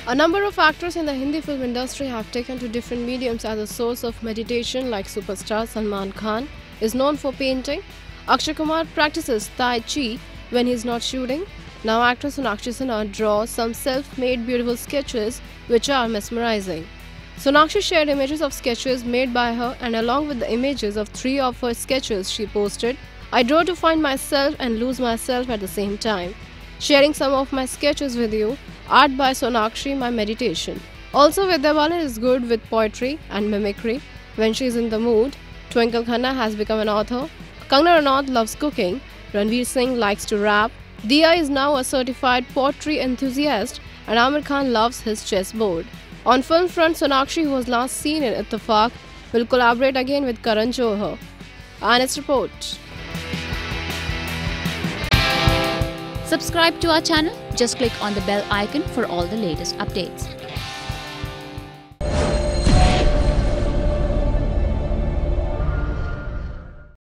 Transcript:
A number of actors in the Hindi film industry have taken to different mediums as a source of meditation, like superstar Salman Khan is known for painting. Akshay Kumar practices Tai Chi when he is not shooting. Now actress Sonakshi Sinha draws some self-made beautiful sketches which are mesmerizing. Sonakshi shared images of sketches made by her, and along with the images of 3 of her sketches she posted, "I draw to find myself and lose myself at the same time. Sharing some of my sketches with you. Art by Sonakshi, my meditation." Also, Vidya Balan is good with poetry and mimicry when she is in the mood. Twinkle Khanna has become an author. Kangana Ranaut loves cooking. Ranveer Singh likes to rap. Dia is now a certified pottery enthusiast, and Aamir Khan loves his chessboard. On film front, Sonakshi, who was last seen in Ittifaq, will collaborate again with Karan Johar. Honest report. Subscribe to our channel. Just click on the bell icon for all the latest updates.